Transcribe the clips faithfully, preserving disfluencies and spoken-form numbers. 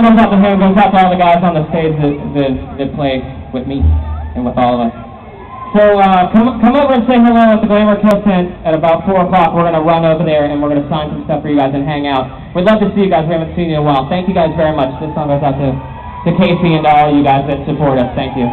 goes out to him, goes out to all the guys on the stage that, that, that play with me and with all of us. So uh, come, come over and say hello at the Glamour Kill Tent at about four o'clock. We're going to run over there and we're going to sign some stuff for you guys and hang out. We'd love to see you guys. We haven't seen you in a while. Thank you guys very much. This song goes out to, to Casey and to all you guys that support us. Thank you.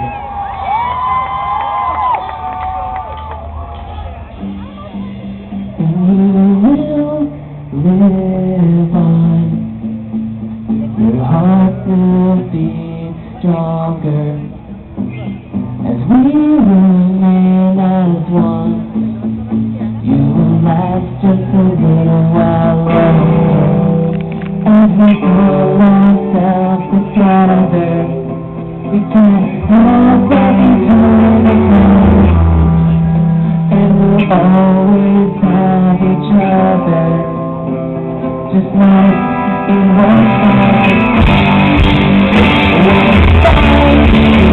Live on. Your heart will be stronger as we remain as one. You will last just a little while longer as we pull ourselves together. We can hold back eternity, and we'll always have each other, just like in one heart. We'll fight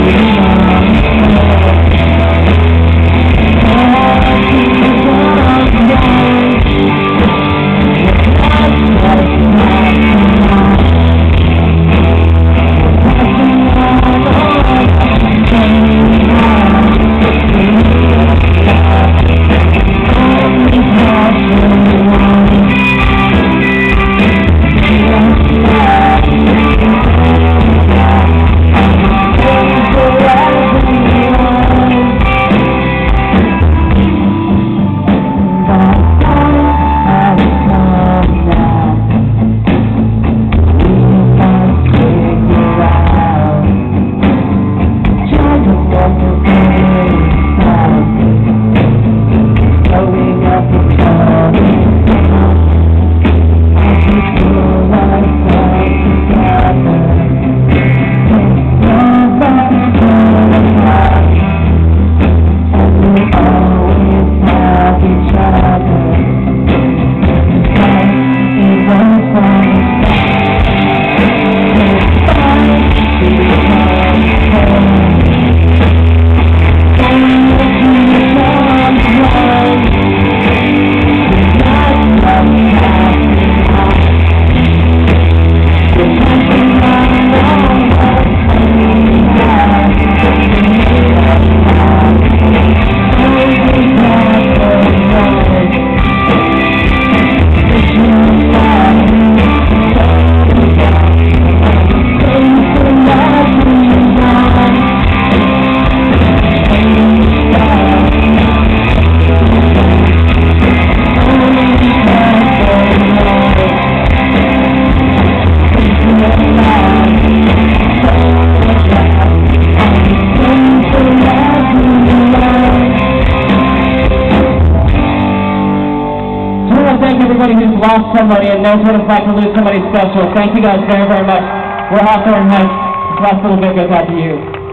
everybody who's lost somebody and knows what it's like to lose somebody special. Thank you guys very, very much. We're Hawthorne Heights. This last little bit goes out to you.